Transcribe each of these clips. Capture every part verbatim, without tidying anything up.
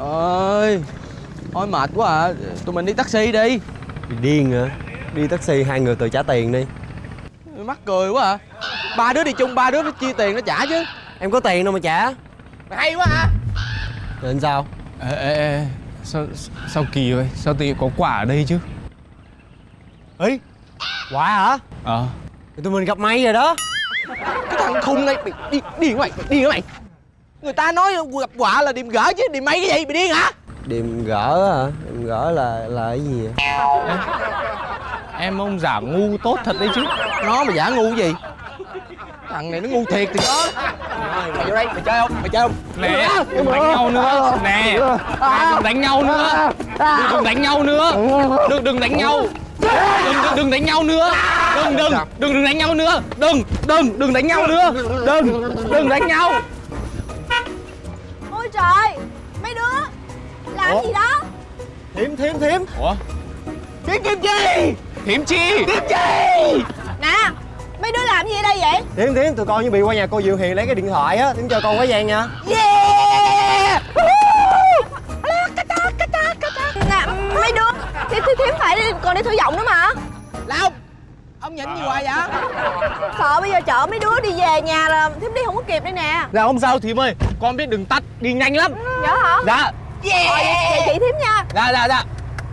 ơi, thôi mệt quá à, tụi mình đi taxi đi. Đi điên hả? Đi taxi hai người tự trả tiền đi. Mắc cười quá à. Ba đứa đi chung, ba đứa phải chia tiền nó trả chứ. Em có tiền đâu mà trả. Mày hay quá à. Nên sao? Ê, ê, ê. Sao, sao kỳ vậy? Sao tự nhiên có quả ở đây chứ? Ý, quả hả? Ờ. Thì tụi mình gặp may rồi đó. Cái thằng khùng này, mày đi điên mày, mày điên hả mày? Người ta nói gặp quạ là điềm gỡ chứ, điềm may cái gì, mày điên hả? Điềm gỡ hả? Điềm gỡ là là cái gì vậy? Ê, em ông giả ngu tốt thật đấy chứ. Nó mà giả ngu cái gì? Thằng này nó ngu thiệt thì có. Mày vô đây, mày chơi không? Mày chơi không? Nè, đừng đánh nhau nữa. Nè, nè, đừng đánh nhau nữa. Đừng, đừng đánh nhau nữa. Đừng, đừng đánh nhau. Đừng, đừng, đừng đánh nhau nữa. Đừng, đừng, đừng, đừng đánh nhau nữa. Đừng, đừng, đừng đánh nhau nữa. Đừng, đừng đánh nhau. Ôi trời, mấy đứa làm Ủa? gì đó? Thím, thím, thím. Ủa? Thím Kim Chi! Thím Chi! Thím Chi! Nè, mấy đứa làm gì ở đây vậy? Thím, thím, tụi con chuẩn bị qua nhà cô Diệu Hiền lấy cái điện thoại á. Thím cho con quá gian nha. Yeah! Nè, mấy đứa, thím, thím, thím phải đi, còn đi thử giọng nữa mà. Long! Ông nhịn gì hoài vậy? Sợ bây giờ chở mấy đứa đi về nhà là thím đi không có kịp đây nè. Dạ không sao thím ơi. Con biết đường tắt, đi nhanh lắm. Nhớ hả? Dạ. Yeah. Rồi, vậy, vậy chị thím nha. Dạ, dạ, dạ.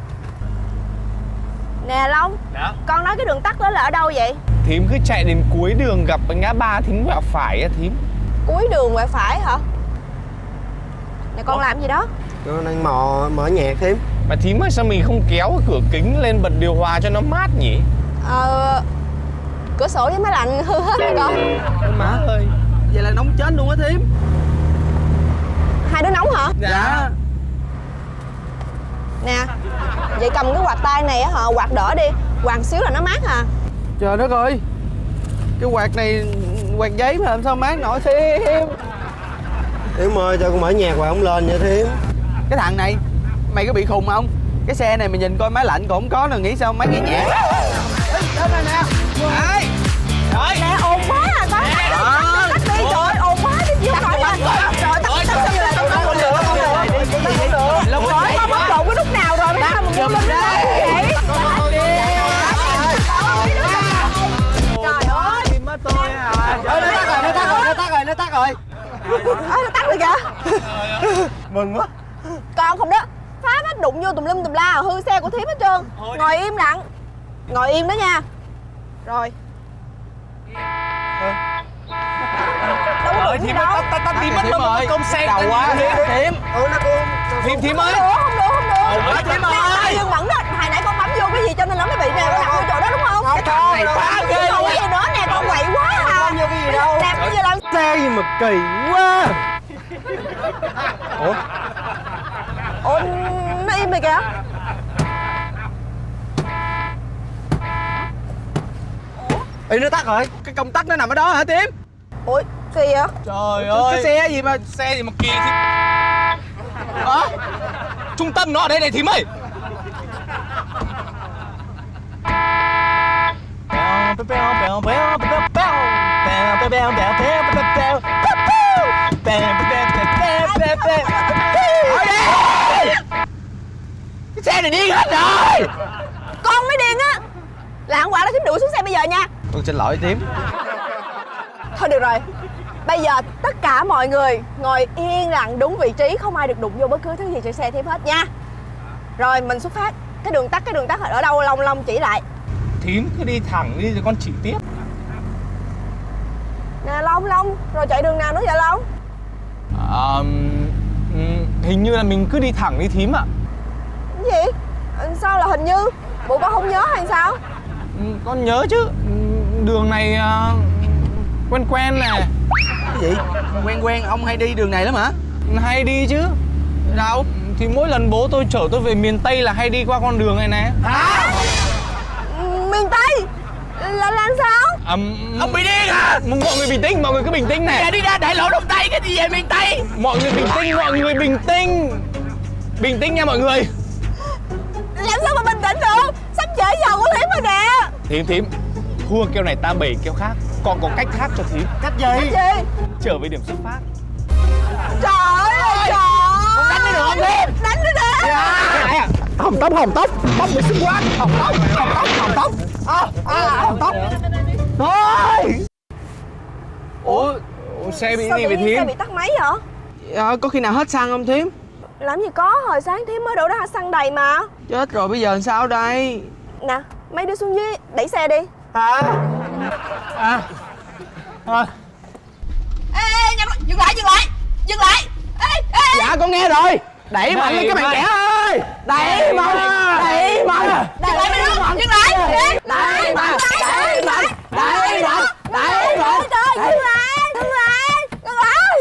Nè Long, Dạ. con nói cái đường tắt đó là ở đâu vậy? Thím cứ chạy đến cuối đường gặp ngã ba thím quẹo phải á thím. Cuối đường ngoài phải hả? Nè con Ủa? làm gì đó? Con đang mò mở nhạc thím. Mà thím ơi sao mình không kéo cái cửa kính lên bật điều hòa cho nó mát nhỉ? Ờ... Cửa sổ với máy lạnh hư hết rồi con. Má ơi. Vậy là nóng chết luôn á thím. Hai đứa nóng hả? Dạ. Nè, vậy cầm cái quạt tay này á hả, quạt đỡ đi. Quạt xíu là nó mát à. Trời đất ơi, cái quạt này quạt giấy mà làm sao mát nổi thím. Thím ơi, cho con mở nhạc hoài không lên nha thím. Cái thằng này, mày có bị khùng không? Cái xe này mày nhìn coi máy lạnh còn không có nữa, nghĩ sao máy nghe nhạc. Đến đây nè. Đấy. Đấy. Nè, ồn quá à, tắt tắt đi, trời ơi, ồn quá chứ chịu khỏi lên. Trời ơi, tắt tắt xong rồi, tắt tắt không được, không được. Không khỏi có bất động cái lúc nào rồi, mấy sao mà muốn lên lên vậy? Trời ơi. Mất tôi à. Ơi, nó tắt rồi, nó tắt rồi, nó tắt rồi, nó tắt rồi. Ơi, nó tắt rồi kìa. Mừng quá. Con không đó, Pháp á, đụng vô tùm lum tùm la, hư xe của thím hết trơn. Ngồi im lặng. Ngồi im đó nha. Rồi. Đâu có Ơi đụng gì thím đâu. ơi, tắt tắt thím mất mất công xe đầu quá thím. Ừ, nó cũng... Thím thím ơi. Không được, không được, không được. Ủa, thím ơi. Nè, Dương Mẫn đó, hồi nãy con bấm vô cái gì cho nên nó mới bị nè, con đặt vô chỗ đó đúng không? Cái thằng này phá ghê. Không có gì nữa nè, con quậy quá à. Không vô cái gì đâu. Nè, bây giờ làm Xe gì mà kỳ quá. Ủa? Ủa, nó im rồi kìa. Ê, nó tắt rồi. Cái công tắc nó nằm ở đó hả thím? Ủa, kỳ vậy? Trời Cái ơi. xe gì mà Xe gì mà kỳ thím. Hả? Trung tâm nó ở đây này thím ơi. cái xe này điên hết rồi. Con mới điên á. Lạng quả là thím đuổi xuống xe bây giờ nha. Tôi xin lỗi thím. Thôi được rồi. Bây giờ tất cả mọi người ngồi yên lặng đúng vị trí, không ai được đụng vô bất cứ thứ gì trên xe thím hết nha. Rồi mình xuất phát. Cái đường tắt, cái đường tắt ở đâu Long Long chỉ lại. Thím cứ đi thẳng đi rồi con chỉ tiếp. Nè Long Long, rồi chạy đường nào nữa vậy Long? À, hình như là mình cứ đi thẳng đi thím ạ. Cái gì? Sao là hình như? Bộ con không nhớ hay sao? Con nhớ chứ. Đường này uh, quen quen nè. Cái gì? Quen quen, ông hay đi đường này lắm hả? Hay đi chứ. Đâu? Thì mỗi lần bố tôi chở tôi về miền Tây là hay đi qua con đường này nè. Hả? Miền Tây? Là làm sao? À, Ông bị điên à? mọi người bình tĩnh, mọi người cứ bình tĩnh này. Giờ đi ra đại lộ Đông Tây cái gì về miền Tây? Mọi người bình tĩnh, mọi người bình tĩnh. Bình tĩnh nha mọi người. Làm sao mà bình tĩnh được? Sắp trễ giờ của thím rồi nè. Thím thím, thua keo này ta bày keo khác. Còn có cách khác cho thím. Cách gì? Cái gì? Trở về điểm xuất phát. Trời ơi trời. Con đánh cái đường không thím? hồng tóc hồng tóc tóc bị xích quá, hồng tóc hồng tóc hồng tóc à, à, hồng tóc thôi. Ủa, Ủa xe bị Sao gì tự vậy nhiên Thiếm? xe bị tắt máy hả? à, Có khi nào hết xăng không Thiếm? Làm gì có, hồi sáng Thiếm mới đổ ra xăng đầy mà. Chết rồi, bây giờ làm sao đây? Nè, mấy đứa xuống dưới đẩy xe đi. À à thôi. Ê, ê, nhanh lên, dừng lại, dừng lại, dừng lại. Ê, ê, ê. Dạ con nghe rồi. Đẩy mạnh lên các bạn trẻ ơi. Đẩy mạnh, đẩy mạnh. Dừng lại mấy đứa, dừng lại. Đẩy mạnh, đẩy mạnh, đẩy mạnh, đẩy mạnh. Trời, dừng lại, dừng lại, dừng lại.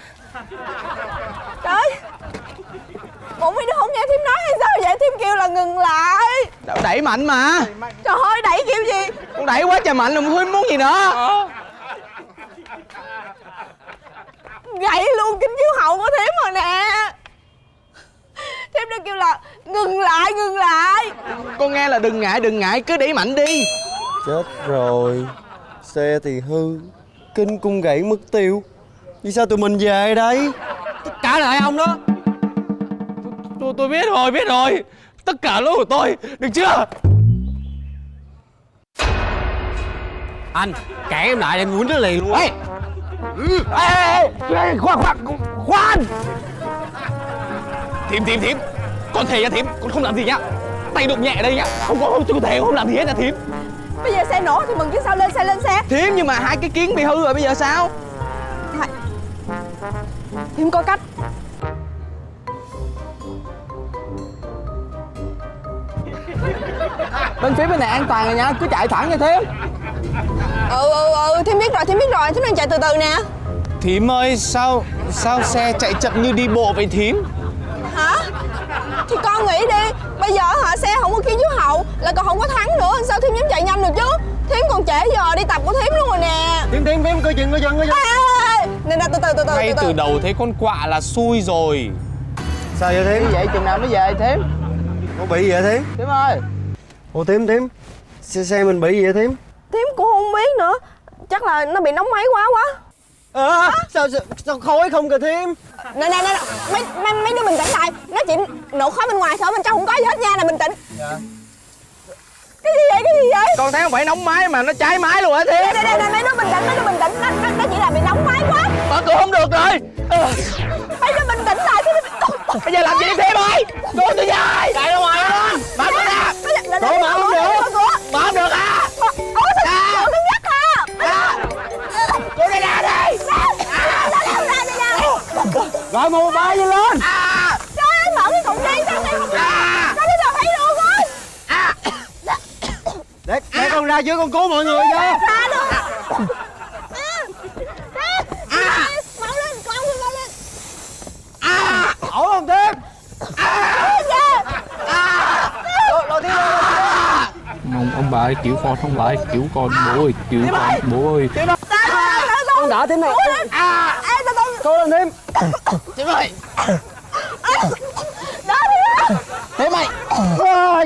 Trời, bộ mấy đứa không nghe Thiếm nói hay sao vậy? Thiếm kêu là ngừng lại. Đẩy mạnh mà. Trời ơi, đẩy kiểu gì? Con đẩy quá trời mạnh, không Thiếm muốn gì nữa. Gãy luôn kính chiếu hậu của Thiếm rồi nè. Thiếm đã kêu là ngừng lại, ngừng lại. Con nghe là đừng ngại, đừng ngại, cứ đẩy mạnh đi. Chết rồi, xe thì hư, kinh cung gãy mất tiêu. Vì sao tụi mình về đây? Tất cả là hai ông đó. Tôi tôi biết rồi, biết rồi. Tất cả lỗi của tôi, được chưa? Anh, cản em lại em quýnh nó liền luôn. Ê, ê, ê, khoan, khoan, khoan. Thiếm, Thiếm, Thiếm. Con thề nha Thiếm, con không làm gì nhá. Tay đụng nhẹ đây nhá. Không có, không, tôi thề không làm gì hết nha Thiếm. Bây giờ xe nổ thì mừng chứ sao, lên xe, lên xe. Thiếm, nhưng mà hai cái kiến bị hư rồi, bây giờ sao? Thôi, Thiếm có cách. Bên phía bên này an toàn rồi nha, cứ chạy thẳng nha Thiếm. Ừ, ừ, ừ, Thiếm biết rồi, Thiếm biết rồi, Thiếm đang chạy từ từ nè. Thím ơi, sao sao xe chạy chậm như đi bộ vậy Thím? Hả? Thì con nghĩ đi, bây giờ hả, xe không có kính chiếu hậu là còn không có thắng nữa, sao Thiếm dám chạy nhanh được chứ? Thiếm còn trễ giờ đi tập của Thiếm luôn rồi nè. Thiếm Thiếm Thiếm coi chừng coi chừng coi chừng. Ê, ê, ê. Nè nè, từ từ từ từ Ngay từ từ từ. đầu thấy con quạ là xui rồi. Sao vậy Thiếm? Như vậy chừng nào mới về Thiếm? Có bị gì vậy Thiếm? Thiếm ơi. Ủa Thiếm Thiếm, xe xe mình bị gì vậy Thiếm? Thiếm cũng không biết nữa, chắc là nó bị nóng máy quá quá. À, sao, sao sao khói không kìa Thiếm? Nè nè nè, mấy mấy mấy đứa bình tĩnh lại, nó chỉ nổ khói bên ngoài thôi, bên trong không có gì hết nha, nè bình tĩnh. Dạ. Cái gì vậy, cái gì vậy? Con thấy không phải nóng máy mà nó cháy máy luôn hả Thiếm? Nè nè nè, mấy đứa bình tĩnh, mấy đứa bình tĩnh, nó, nó, nó chỉ là bị nóng máy quá. Mở cửa không được rồi. Mấy đứa bình tĩnh lại, cái Bây giờ làm gì Thiếm ơi? Cô tôi về. Chạy ra ngoài luôn. Mở cửa ra. Cô mở không được. Mở không được à? Ủa sao cậu cứng nhắc hả? Cô ra ra đi. Gọi một ba đi lên. Trời ơi, mở cái cổng đi, sao em không ra? Sao bây giờ thấy được rồi? Để, để con ra chứ con cứu mọi người chứ. Ra luôn. Mở lên, con mở lên. Ổn không Thiếm? Lôi lôi Thiếm lên. Ông ông bà ơi, cứu con, ông bà ơi, cứu con bố ơi, cứu con bố ơi. Con đỡ Thiếm này. Ê, tao tao Cố lên Thiếm. Thiếm ơi. đó đi. Thiếm ơi. Ôi.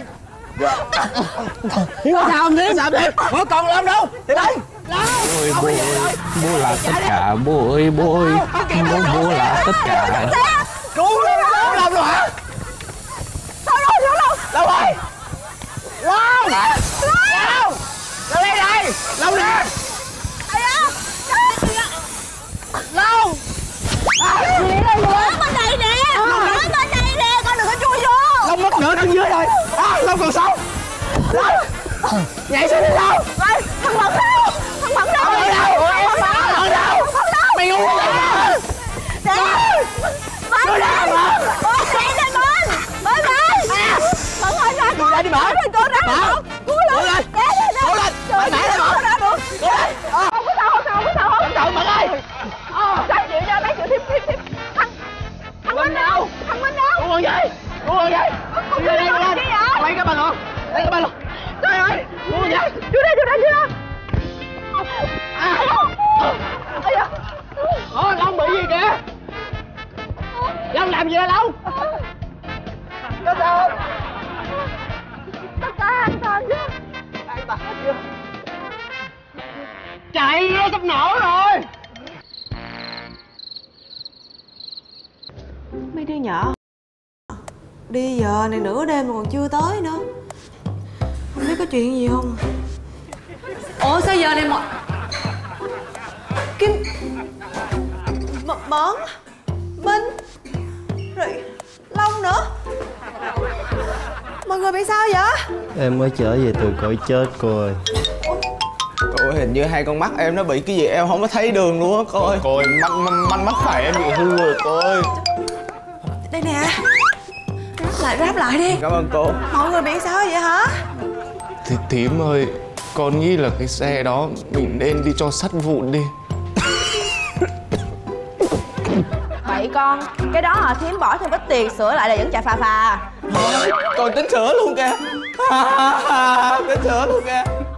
Thiếm sao không Thiếm? Sao Thiếm? Có con lên đâu? Thiếm ơi. Bố ơi, bố ơi, bố là tất cả, bố ơi, bố ơi, bố, bố là tất cả. Cứu lên, cứu làm rồi hả? Sao đâu, sao đâu? Đâu rồi? Lâu. Lâu. Lâu đây đây. Lâu nè. Ai da? Lâu. Ở bên đây nè, ở bên đây nè, con đừng có chui vô. Lâu mất nửa thân dưới rồi. À, Lâu còn sống. Lâu. Nhảy xuống đi Lâu. Ê, thằng Mận đâu? Thằng Mận đâu? Ở đâu? Ở đâu? Mày ngu quá. Nè. Mận ra. Mận chạy lên Mận. Mận ơi. Mận ơi ra con. Ra đi Mận. Cô ra Mận. Cố lên. lên. Nè nè nè. Cố lên. Mày mẹ lên Mận. Ra được. Cố lên. Không có sao, không sao, không có sao. Cẩn thận Mận ơi. Sao chịu cho mấy chịu thêm thêm thêm. Thằng thằng Minh đâu? Thằng Minh đâu? Cô còn gì? Cô còn gì? Đi đây cô lên. Lấy cái ba lon. Lấy cái ba lon. Trời ơi. Cô còn gì? Chú đây, chú đây, chú đây. Ây da. Ồ, Long bị gì kìa? Long làm gì vậy Long? Có sao không? Tất cả an toàn chứ? An toàn hết chưa? Chạy nó sắp nổ rồi. Mấy đứa nhỏ Đi giờ này nửa đêm mà còn chưa tới nữa. Không biết có chuyện gì không? Ủa sao giờ này mọi... Kim... M Mẫn Minh rồi Long nữa. Mọi người bị sao vậy? Em mới trở về từ cõi chết cô ơi. Cô ơi, hình như hai con mắt em nó bị cái gì em không có thấy đường luôn á cô ơi. Cô ơi, mắt, mắt, mắt phải em bị hư rồi cô ơi. Đây nè. Ráp lại, ráp lại đi. Cảm ơn cô. Mọi người bị sao vậy hả? Thì thím ơi, con nghĩ là cái xe đó mình nên đi cho sắt vụn đi. Vậy con, cái đó hả thím bỏ thêm ít tiền sửa lại là vẫn chạy phà phà. Còn tính sửa luôn kìa. Tính sửa luôn kìa.